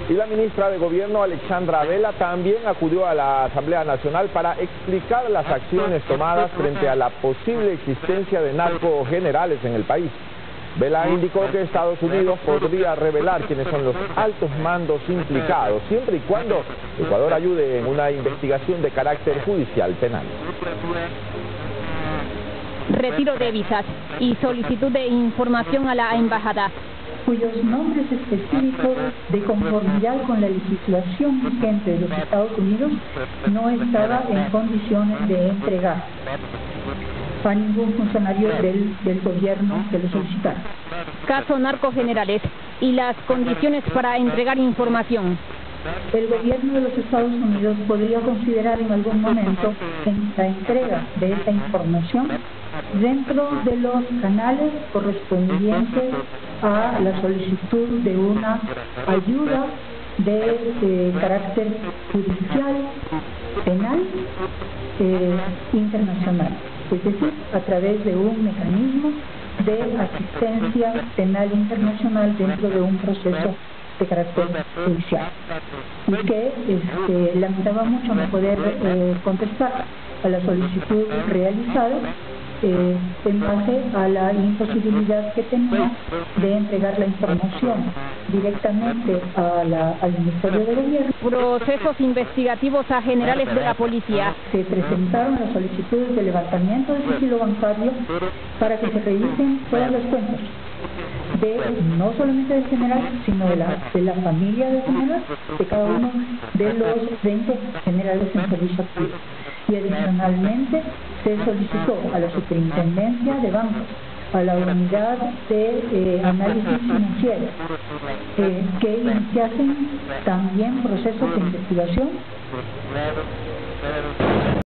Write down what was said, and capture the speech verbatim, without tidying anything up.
Y la ministra de Gobierno, Alexandra Vela, también acudió a la Asamblea Nacional para explicar las acciones tomadas frente a la posible existencia de narcogenerales en el país. Vela indicó que Estados Unidos podría revelar quiénes son los altos mandos implicados, siempre y cuando Ecuador ayude en una investigación de carácter judicial penal. Retiro de visas y solicitud de información a la embajada, cuyos nombres específicos de conformidad con la legislación vigente de los Estados Unidos no estaba en condiciones de entregar a ningún funcionario del, del gobierno que lo solicitara. Caso narcogenerales y las condiciones para entregar información. El gobierno de los Estados Unidos podría considerar en algún momento en la entrega de esta información dentro de los canales correspondientes a la solicitud de una ayuda de eh, carácter judicial, penal, eh, internacional, es decir, a través de un mecanismo de asistencia penal internacional dentro de un proceso de carácter judicial, y que este, lamentaba mucho no poder eh, contestar a la solicitud realizada eh, en base a la imposibilidad que tenía de entregar la información directamente a la, al Ministerio de Gobierno. Procesos investigativos a generales de la policía. Se presentaron las solicitudes de levantamiento de sigilo bancario para que se revisen todas las cuentas, de no solamente del general, sino de la, de la familia del general, de cada uno de los veinte generales en servicio activo. Y adicionalmente se solicitó a la Superintendencia de Bancos, a la Unidad de eh, Análisis Financiero, eh, que iniciasen también procesos de investigación